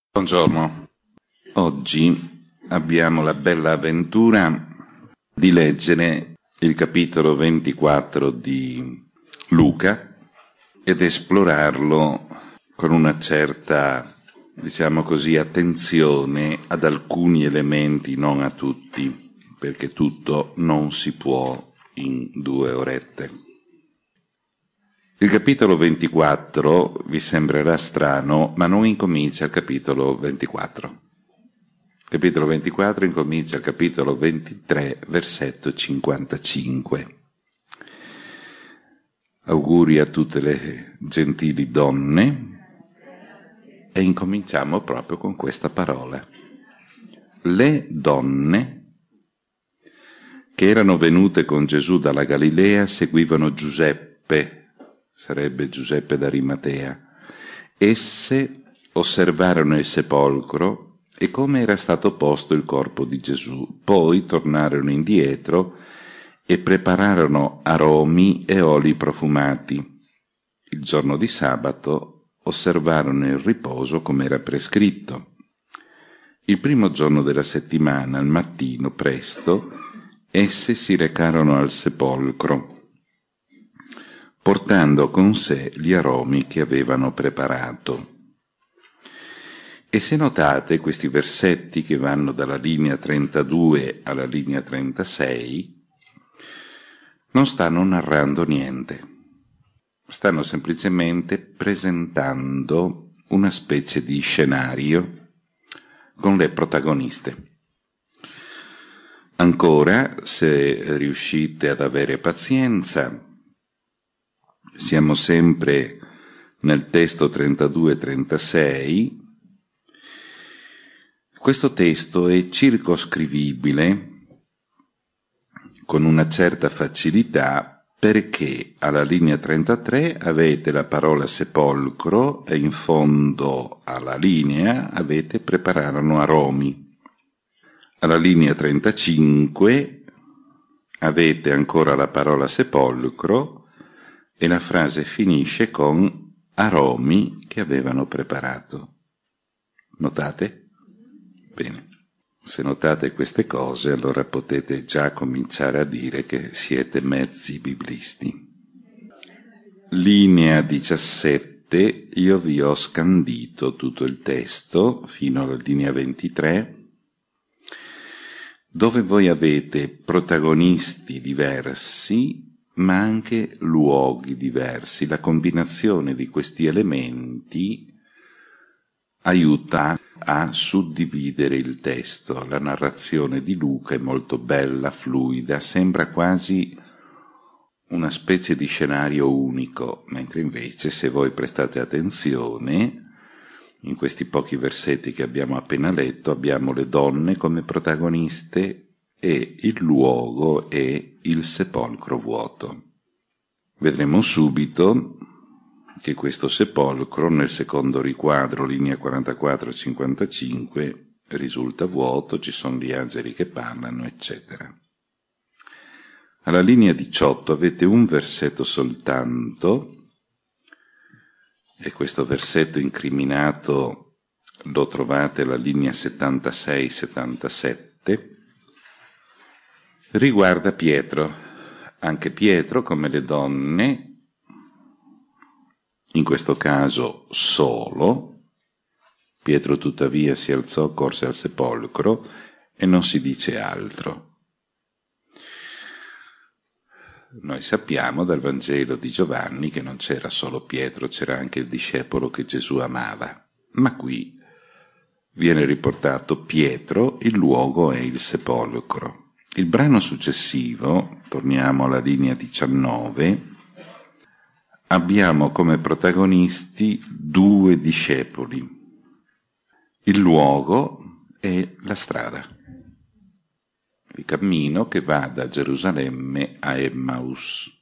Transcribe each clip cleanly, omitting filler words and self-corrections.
Buongiorno, oggi abbiamo la bella avventura di leggere il capitolo 24 di Luca ed esplorarlo con una certa, diciamo così, attenzione ad alcuni elementi, non a tutti, perché tutto non si può in 2 orette. Il capitolo 24 vi sembrerà strano, ma non incomincia il capitolo 24. Il capitolo 24 incomincia il capitolo 23, versetto 55. Auguri a tutte le gentili donne, e incominciamo proprio con questa parola. Le donne che erano venute con Gesù dalla Galilea seguivano Giuseppe, sarebbe Giuseppe d'Arimatea. Esse osservarono il sepolcro e come era stato posto il corpo di Gesù. Poi tornarono indietro e prepararono aromi e oli profumati. Il giorno di sabato osservarono il riposo come era prescritto. Il primo giorno della settimana, al mattino presto, esse si recarono al sepolcro, portando con sé gli aromi che avevano preparato. E se notate questi versetti che vanno dalla linea 32 alla linea 36, non stanno narrando niente, stanno semplicemente presentando una specie di scenario con le protagoniste. Ancora, se riuscite ad avere pazienza, siamo sempre nel testo 32-36. Questo testo è circoscrivibile con una certa facilità perché alla linea 33 avete la parola sepolcro e in fondo alla linea avete prepararono aromi. Alla linea 35 avete ancora la parola sepolcro e la frase finisce con aromi che avevano preparato. Notate? Bene. Se notate queste cose, allora potete già cominciare a dire che siete mezzi biblisti. Linea 17, io vi ho scandito tutto il testo fino alla linea 23, dove voi avete protagonisti diversi, ma anche luoghi diversi. La combinazione di questi elementi aiuta a suddividere il testo. La narrazione di Luca è molto bella, fluida, sembra quasi una specie di scenario unico, mentre invece, se voi prestate attenzione, in questi pochi versetti che abbiamo appena letto, abbiamo le donne come protagoniste e il luogo è il sepolcro vuoto. Vedremo subito che questo sepolcro, nel secondo riquadro, linea 44-55, risulta vuoto, ci sono gli angeli che parlano, eccetera. Alla linea 18 avete un versetto soltanto, e questo versetto incriminato lo trovate alla linea 76-77, riguarda Pietro. Anche Pietro, come le donne, in questo caso solo. Pietro tuttavia si alzò, corse al sepolcro e non si dice altro. Noi sappiamo dal Vangelo di Giovanni che non c'era solo Pietro, c'era anche il discepolo che Gesù amava, ma qui viene riportato Pietro, il luogo è il sepolcro. Il brano successivo, torniamo alla linea 19, abbiamo come protagonisti 2 discepoli. Il luogo è la strada, il cammino che va da Gerusalemme a Emmaus.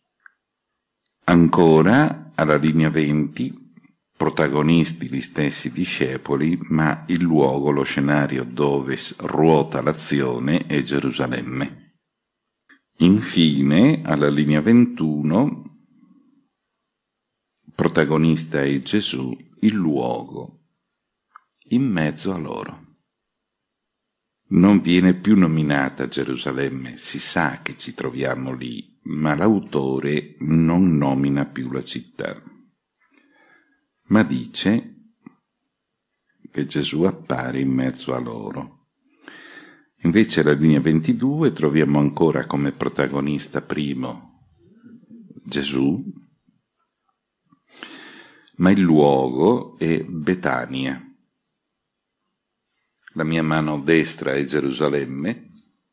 Ancora, alla linea 20, protagonisti gli stessi discepoli, ma il luogo, lo scenario dove ruota l'azione è Gerusalemme. Infine, alla linea 21, protagonista è Gesù, il luogo in mezzo a loro. Non viene più nominata Gerusalemme, si sa che ci troviamo lì, ma l'autore non nomina più la città, ma dice che Gesù appare in mezzo a loro. Invece alla linea 22 troviamo ancora come protagonista primo Gesù, ma il luogo è Betania. La mia mano destra è Gerusalemme,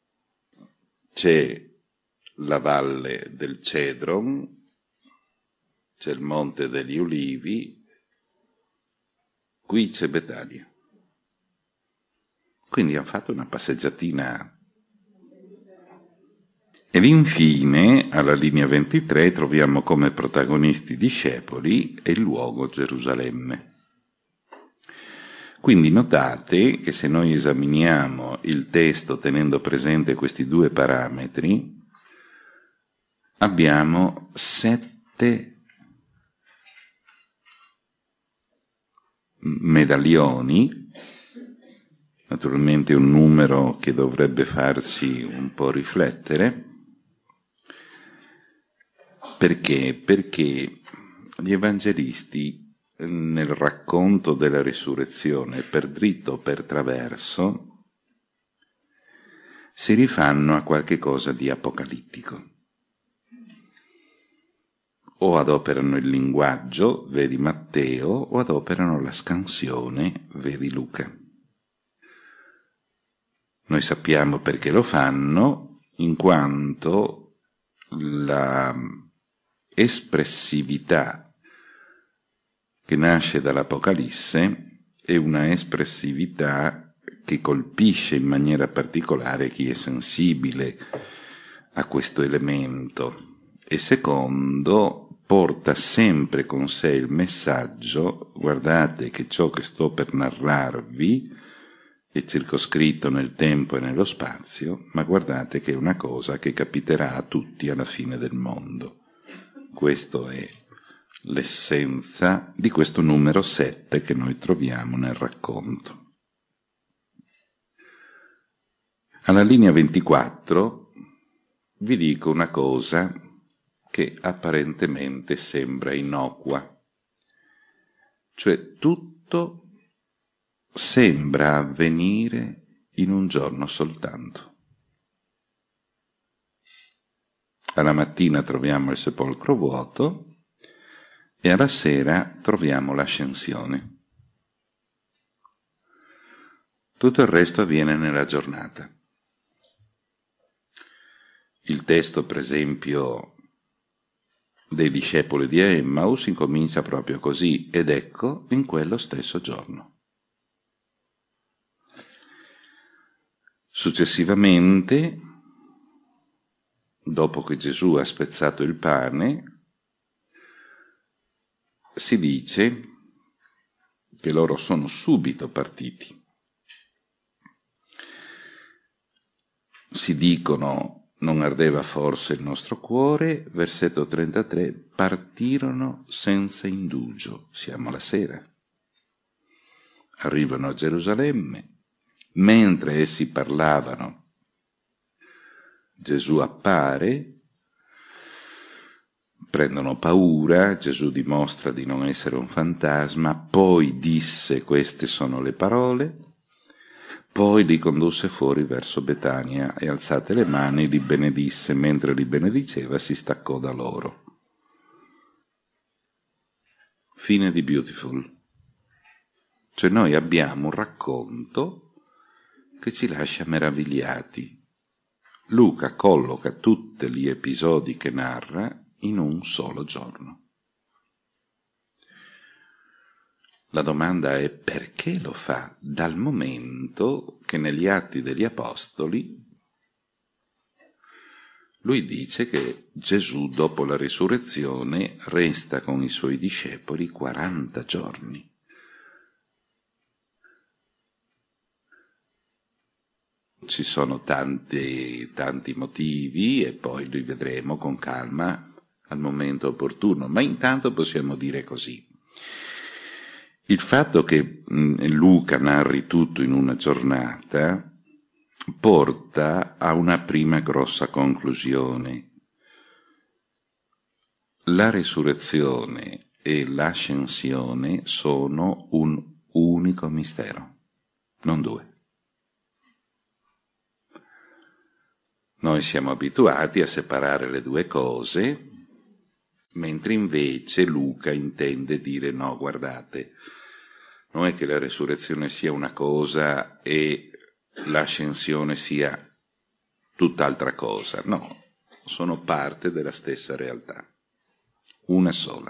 c'è la valle del Cedron, c'è il monte degli Ulivi, qui c'è Betania. Quindi hanno fatto una passeggiatina. Ed infine, alla linea 23, troviamo come protagonisti i discepoli e il luogo Gerusalemme. Quindi notate che se noi esaminiamo il testo tenendo presente questi due parametri, abbiamo 7 medaglioni, naturalmente un numero che dovrebbe farci un po' riflettere. Perché? Perché gli evangelisti nel racconto della risurrezione, per dritto o per traverso, si rifanno a qualche cosa di apocalittico. O adoperano il linguaggio, vedi Matteo, o adoperano la scansione, vedi Luca. Noi sappiamo perché lo fanno, in quanto la espressività che nasce dall'Apocalisse è una espressività che colpisce in maniera particolare chi è sensibile a questo elemento, e secondo, porta sempre con sé il messaggio: guardate che ciò che sto per narrarvi è circoscritto nel tempo e nello spazio, ma guardate che è una cosa che capiterà a tutti alla fine del mondo. Questo è l'essenza di questo numero 7 che noi troviamo nel racconto. Alla linea 24 vi dico una cosa che apparentemente sembra innocua, cioè tutto sembra avvenire in un giorno soltanto. Alla mattina troviamo il sepolcro vuoto e alla sera troviamo l'ascensione. Tutto il resto avviene nella giornata. Il testo, per esempio, dei discepoli di Emmaus incomincia proprio così: ed ecco, in quello stesso giorno. Successivamente, dopo che Gesù ha spezzato il pane, si dice che loro sono subito partiti. Si dicono: non ardeva forse il nostro cuore? Versetto 33, partirono senza indugio. Siamo alla sera. Arrivano a Gerusalemme. Mentre essi parlavano, Gesù appare, prendono paura, Gesù dimostra di non essere un fantasma, poi disse: queste sono le parole, poi li condusse fuori verso Betania e alzate le mani li benedisse, mentre li benediceva si staccò da loro. Fine di Beautiful. Cioè noi abbiamo un racconto che ci lascia meravigliati. Luca colloca tutti gli episodi che narra in un solo giorno. La domanda è: perché lo fa? Dal momento che negli Atti degli Apostoli lui dice che Gesù, dopo la risurrezione, resta con i suoi discepoli 40 giorni. Ci sono tanti motivi e poi li vedremo con calma al momento opportuno, ma intanto possiamo dire così. Il fatto che Luca narri tutto in una giornata porta a una prima grossa conclusione. La resurrezione e l'ascensione sono un unico mistero, non due. Noi siamo abituati a separare le due cose, mentre invece Luca intende dire no, guardate, non è che la resurrezione sia una cosa e l'ascensione sia tutt'altra cosa, no, sono parte della stessa realtà, una sola.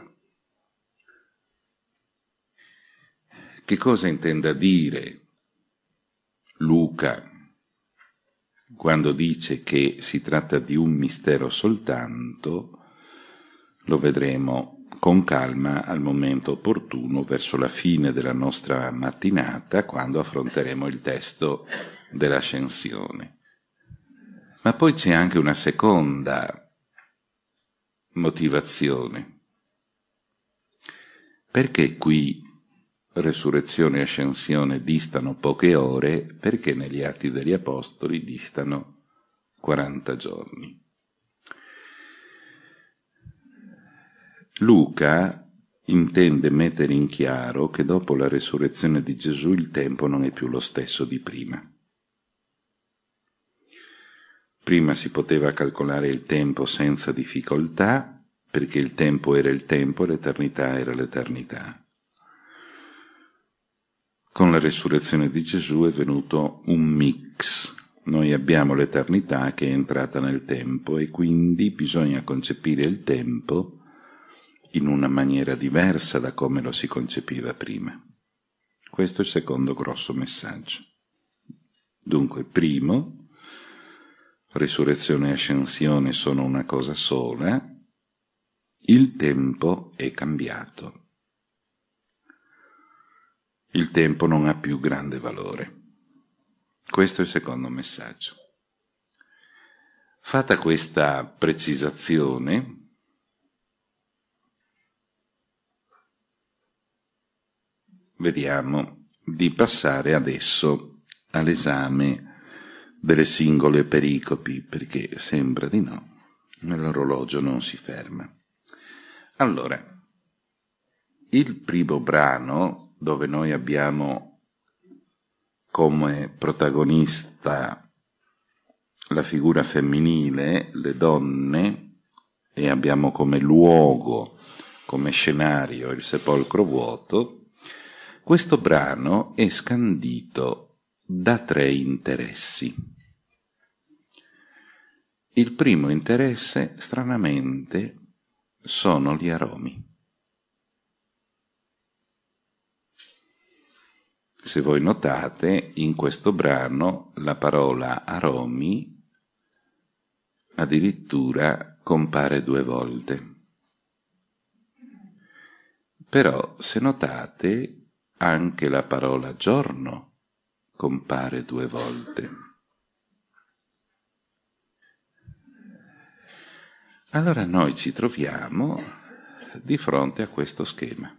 Che cosa intenda dire Luca quando dice che si tratta di un mistero soltanto? Lo vedremo con calma al momento opportuno, verso la fine della nostra mattinata, quando affronteremo il testo dell'ascensione. Ma poi c'è anche una seconda motivazione. Perché qui resurrezione e ascensione distano poche ore? Perché negli Atti degli Apostoli distano 40 giorni. Luca intende mettere in chiaro che dopo la resurrezione di Gesù il tempo non è più lo stesso di prima. Prima si poteva calcolare il tempo senza difficoltà, perché il tempo era il tempo e l'eternità era l'eternità. Con la resurrezione di Gesù è venuto un mix. Noi abbiamo l'eternità che è entrata nel tempo e quindi bisogna concepire il tempo in una maniera diversa da come lo si concepiva prima. Questo è il secondo grosso messaggio. Dunque, primo, resurrezione e ascensione sono una cosa sola, il tempo è cambiato. Il tempo non ha più grande valore. Questo è il secondo messaggio. Fatta questa precisazione, vediamo di passare adesso all'esame delle singole pericopi, perché sembra di no, l'orologio non si ferma. Allora, il primo brano, dove noi abbiamo come protagonista la figura femminile, le donne, e abbiamo come luogo, come scenario il sepolcro vuoto, questo brano è scandito da 3 interessi. Il primo interesse, stranamente, sono gli aromi. Se voi notate, in questo brano la parola aromi addirittura compare 2 volte. Però, se notate, anche la parola giorno compare 2 volte. Allora noi ci troviamo di fronte a questo schema.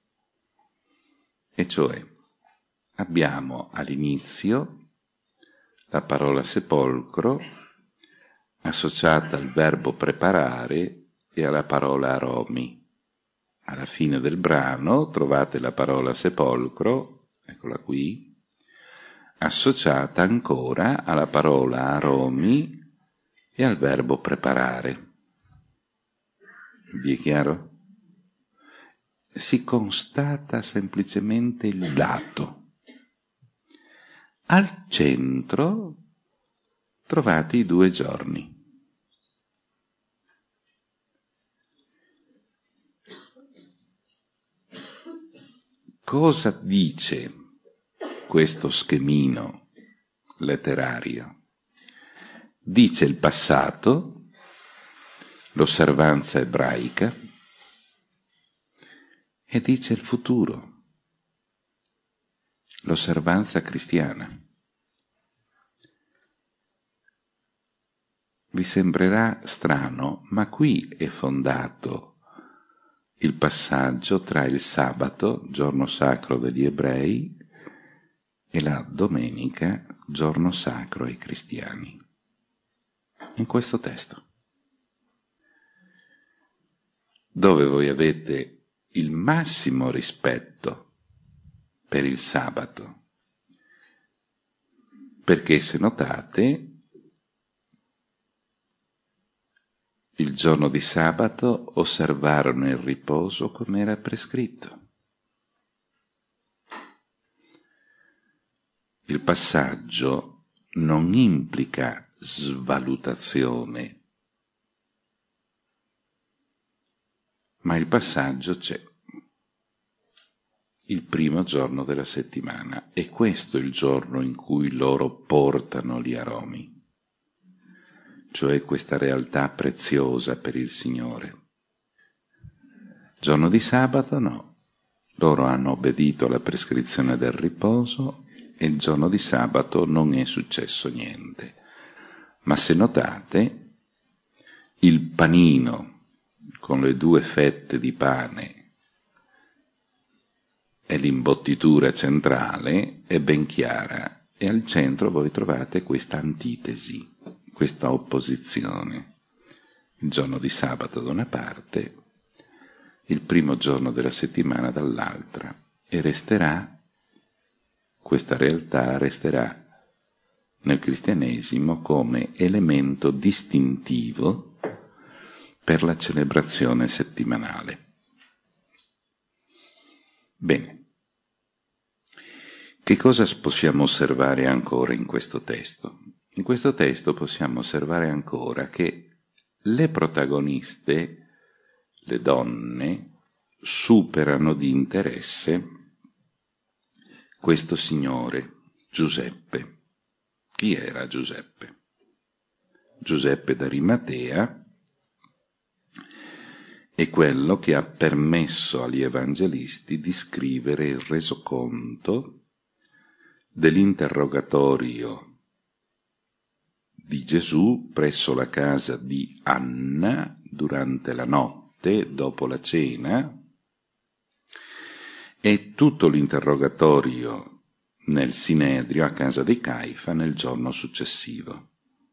E cioè, abbiamo all'inizio la parola sepolcro associata al verbo preparare e alla parola aromi. Alla fine del brano trovate la parola sepolcro, eccola qui, associata ancora alla parola aromi e al verbo preparare. Vi è chiaro? Si constata semplicemente il dato. Al centro trovate i 2 giorni. Cosa dice questo schemino letterario? Dice il passato, l'osservanza ebraica, e dice il futuro, l'osservanza cristiana. Vi sembrerà strano, ma qui è fondato il passaggio tra il sabato, giorno sacro degli ebrei, e la domenica, giorno sacro ai cristiani. In questo testo, dove voi avete il massimo rispetto per il sabato, perché se notate, il giorno di sabato osservarono il riposo come era prescritto. Il passaggio non implica svalutazione, ma il passaggio c'è. Il primo giorno della settimana, e questo è il giorno in cui loro portano gli aromi, cioè questa realtà preziosa per il Signore. Giorno di sabato no, loro hanno obbedito alla prescrizione del riposo e il giorno di sabato non è successo niente. Ma se notate, il panino con le 2 fette di pane e l'imbottitura centrale è ben chiara, e al centro voi trovate questa antitesi, questa opposizione. Il giorno di sabato da una parte, il primo giorno della settimana dall'altra, e resterà, questa realtà resterà nel cristianesimo come elemento distintivo per la celebrazione settimanale. Bene. Che cosa possiamo osservare ancora in questo testo? In questo testo possiamo osservare ancora che le protagoniste, le donne, superano di interesse questo signore, Giuseppe. Chi era Giuseppe? Giuseppe d'Arimatea è quello che ha permesso agli evangelisti di scrivere il resoconto dell'interrogatorio di Gesù presso la casa di Anna durante la notte, dopo la cena, e tutto l'interrogatorio nel Sinedrio a casa di Caifa nel giorno successivo.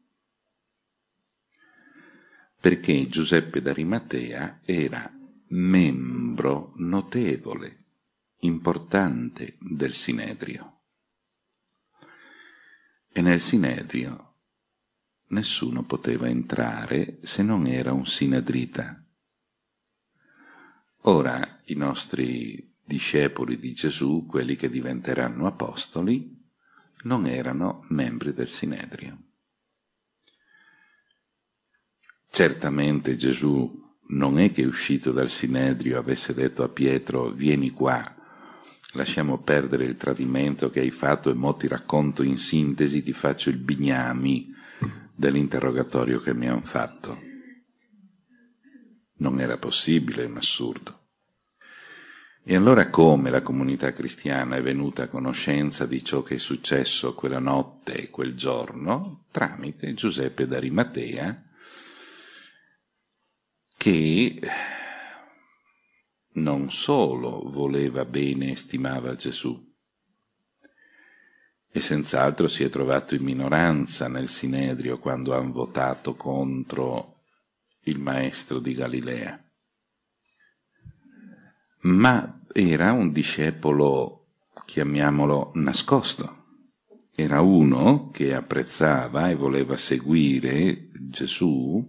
Perché Giuseppe d'Arimatea era membro notevole, importante del Sinedrio. E nel Sinedrio nessuno poteva entrare se non era un sinedrita. Ora i nostri discepoli di Gesù, quelli che diventeranno apostoli, non erano membri del Sinedrio. Certamente Gesù non è che uscito dal Sinedrio avesse detto a Pietro: vieni qua, lasciamo perdere il tradimento che hai fatto e mo ti racconto in sintesi, ti faccio il bignami dell'interrogatorio che mi hanno fatto. Non era possibile, è un assurdo. E allora come la comunità cristiana è venuta a conoscenza di ciò che è successo quella notte e quel giorno? Tramite Giuseppe d'Arimatea, che non solo voleva bene e stimava Gesù, e senz'altro si è trovato in minoranza nel Sinedrio quando hanno votato contro il maestro di Galilea, ma era un discepolo, chiamiamolo nascosto, era uno che apprezzava e voleva seguire Gesù,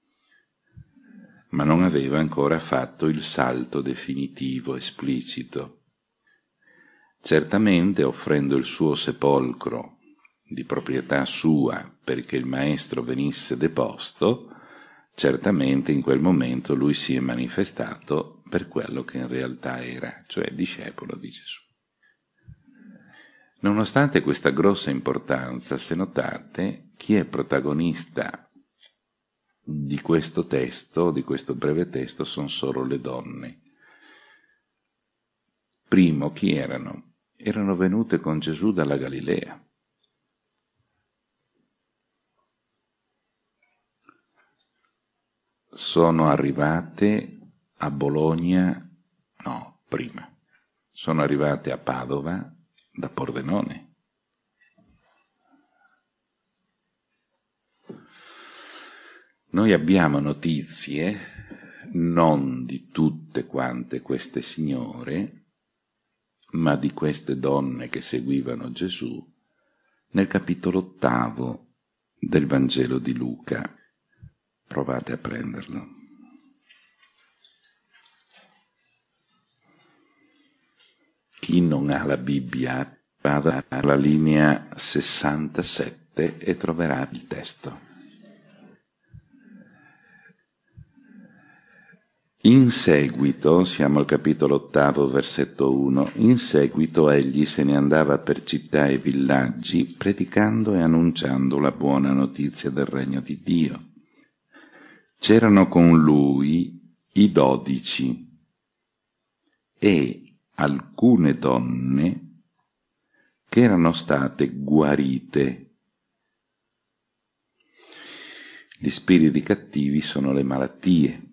ma non aveva ancora fatto il salto definitivo, esplicito. Certamente offrendo il suo sepolcro di proprietà sua perché il maestro venisse deposto, certamente in quel momento lui si è manifestato per quello che in realtà era, cioè discepolo di Gesù. Nonostante questa grossa importanza, se notate, chi è protagonista di questo testo, di questo breve testo, sono solo le donne. Primo, chi erano? Erano venute con Gesù dalla Galilea. Sono arrivate a Bologna, no, prima. Sono arrivate a Padova da Pordenone. Noi abbiamo notizie non di tutte quante queste signore, ma di queste donne che seguivano Gesù nel capitolo 8 del Vangelo di Luca. Provate a prenderlo. Chi non ha la Bibbia vada alla linea 67 e troverà il testo. In seguito, siamo al capitolo 8, versetto 1, in seguito egli se ne andava per città e villaggi, predicando e annunciando la buona notizia del regno di Dio. C'erano con lui i 12 e alcune donne che erano state guarite. Gli spiriti cattivi sono le malattie.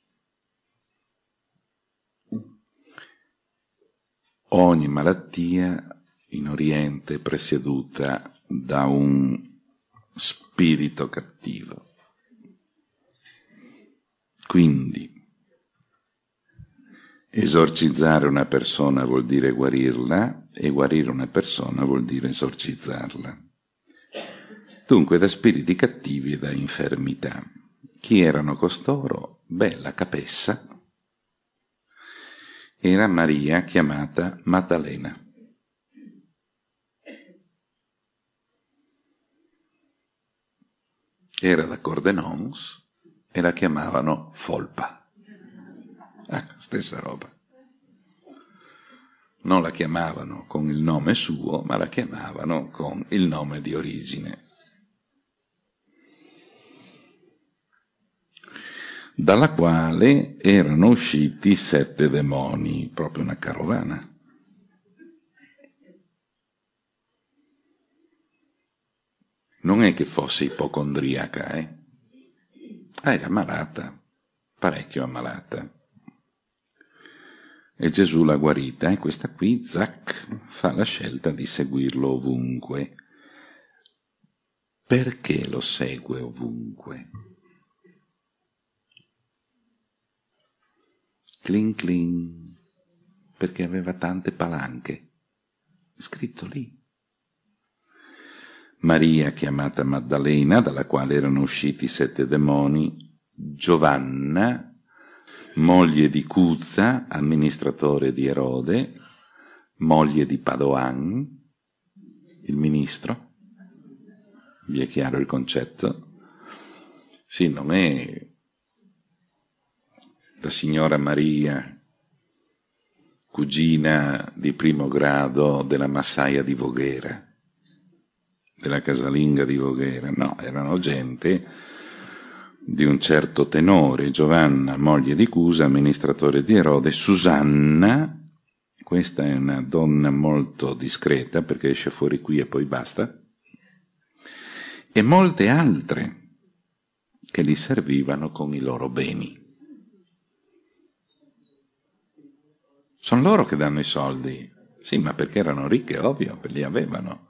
Ogni malattia in Oriente è presieduta da un spirito cattivo. Quindi, esorcizzare una persona vuol dire guarirla, e guarire una persona vuol dire esorcizzarla. Dunque, da spiriti cattivi e da infermità. Chi erano costoro? Beh, la capessa era Maria, chiamata Maddalena. Era da Cordenons e la chiamavano Folpa. Stessa roba. Non la chiamavano con il nome suo, ma la chiamavano con il nome di origine. Dalla quale erano usciti 7 demoni, proprio una carovana. Non è che fosse ipocondriaca, era malata, parecchio ammalata. E Gesù l'ha guarita, e questa qui, zac, fa la scelta di seguirlo ovunque. Perché lo segue ovunque? Clin clin, perché aveva tante palanche. È scritto lì. Maria, chiamata Maddalena, dalla quale erano usciti 7 demoni, Giovanna, moglie di Cuzza, amministratore di Erode, moglie di Padoan, il ministro. Vi è chiaro il concetto? Sì, non è la signora Maria, cugina di primo grado della massaia di Voghera, della casalinga di Voghera. No, erano gente di un certo tenore. Giovanna, moglie di Cusa, amministratore di Erode, Susanna, questa è una donna molto discreta perché esce fuori qui e poi basta, e molte altre che li servivano con i loro beni. Sono loro che danno i soldi. Sì, ma perché erano ricche, ovvio, li avevano.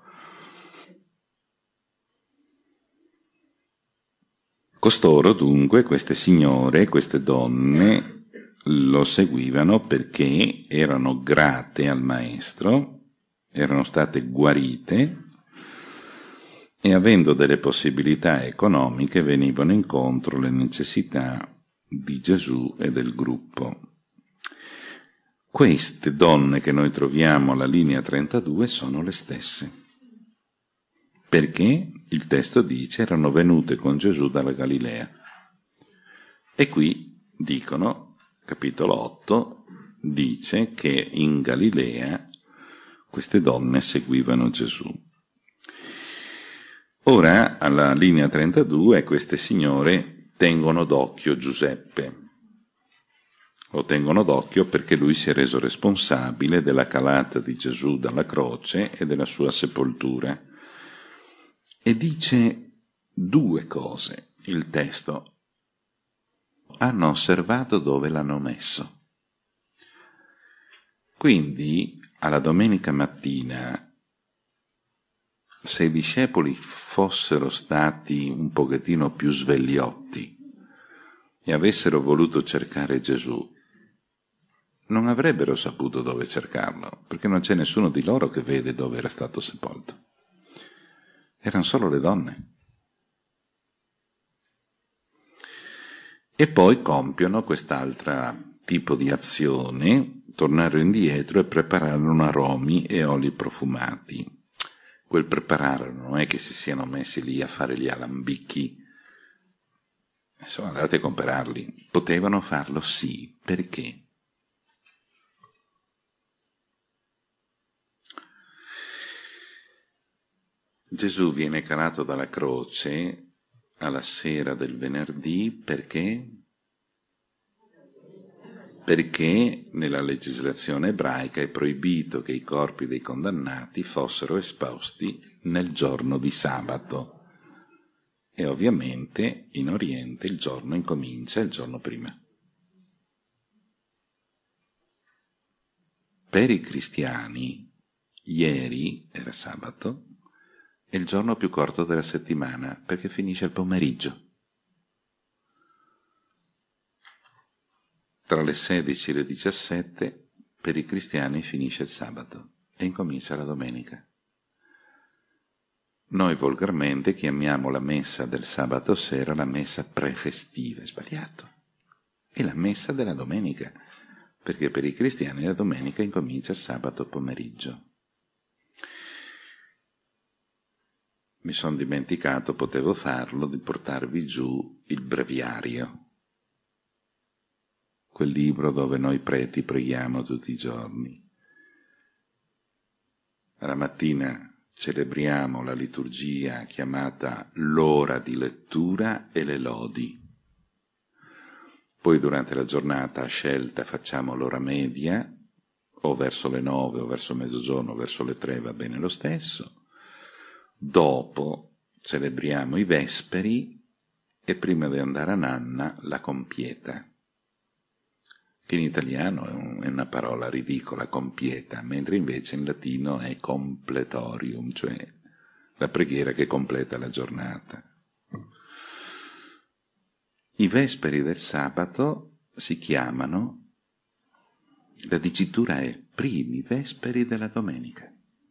Costoro, dunque, queste signore, queste donne, lo seguivano perché erano grate al maestro, erano state guarite e, avendo delle possibilità economiche, venivano incontro alle necessità di Gesù e del gruppo. Queste donne che noi troviamo alla linea 32 sono le stesse, perché il testo dice erano venute con Gesù dalla Galilea. E qui dicono, capitolo 8, dice che in Galilea queste donne seguivano Gesù. Ora, alla linea 32, queste signore tengono d'occhio Giuseppe. Lo tengono d'occhio perché lui si è reso responsabile della calata di Gesù dalla croce e della sua sepoltura. E dice 2 cose il testo. hanno osservato dove l'hanno messo. Quindi, alla domenica mattina, se i discepoli fossero stati un pochettino più svegliotti e avessero voluto cercare Gesù, non avrebbero saputo dove cercarlo, perché non c'è nessuno di loro che vede dove era stato sepolto. Erano solo le donne. E poi compiono quest'altra tipo di azione, tornarono indietro e prepararono aromi e oli profumati. Quel preparare non è che si siano messi lì a fare gli alambicchi, sono andati a comprarli. Potevano farlo sì, perché? Gesù viene calato dalla croce alla sera del venerdì perché? Perché nella legislazione ebraica è proibito che i corpi dei condannati fossero esposti nel giorno di sabato. E ovviamente in Oriente il giorno incomincia il giorno prima. Per i cristiani, ieri era sabato, è il giorno più corto della settimana, perché finisce il pomeriggio. Tra le 16 e le 17 per i cristiani finisce il sabato e incomincia la domenica. Noi volgarmente chiamiamo la messa del sabato sera la messa prefestiva, è sbagliato. È la messa della domenica, perché per i cristiani la domenica incomincia il sabato pomeriggio. Mi sono dimenticato, potevo farlo, di portarvi giù il breviario, quel libro dove noi preti preghiamo tutti i giorni. La mattina celebriamo la liturgia chiamata l'ora di lettura e le lodi. Poi durante la giornata a scelta facciamo l'ora media, o verso le 9 o verso mezzogiorno o verso le 3, va bene lo stesso. Dopo celebriamo i vesperi e prima di andare a nanna la compieta, che in italiano è una parola ridicola, compieta, mentre invece in latino è completorium, cioè la preghiera che completa la giornata. I vesperi del sabato si chiamano, la dicitura è primi vesperi della domenica.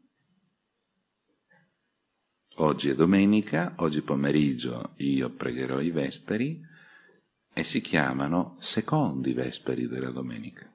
Oggi è domenica, oggi pomeriggio io pregherò i vesperi e si chiamano secondi vesperi della domenica.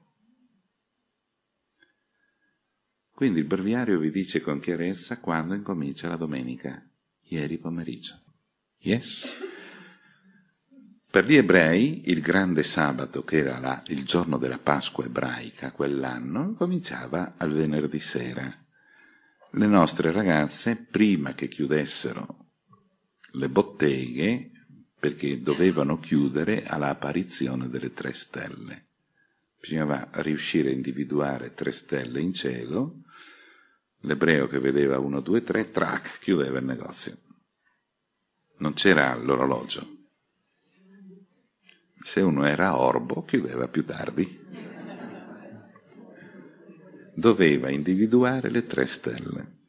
Quindi il breviario vi dice con chiarezza quando incomincia la domenica, ieri pomeriggio. Yes? Per gli ebrei il grande sabato, che era il giorno della Pasqua ebraica quell'anno, cominciava al venerdì sera. Le nostre ragazze, prima che chiudessero le botteghe, perché dovevano chiudere all'apparizione delle 3 stelle. Bisognava riuscire a individuare 3 stelle in cielo, l'ebreo che vedeva 1, 2, 3, trac, chiudeva il negozio. Non c'era l'orologio. Se uno era orbo, chiudeva più tardi. Doveva individuare le 3 stelle.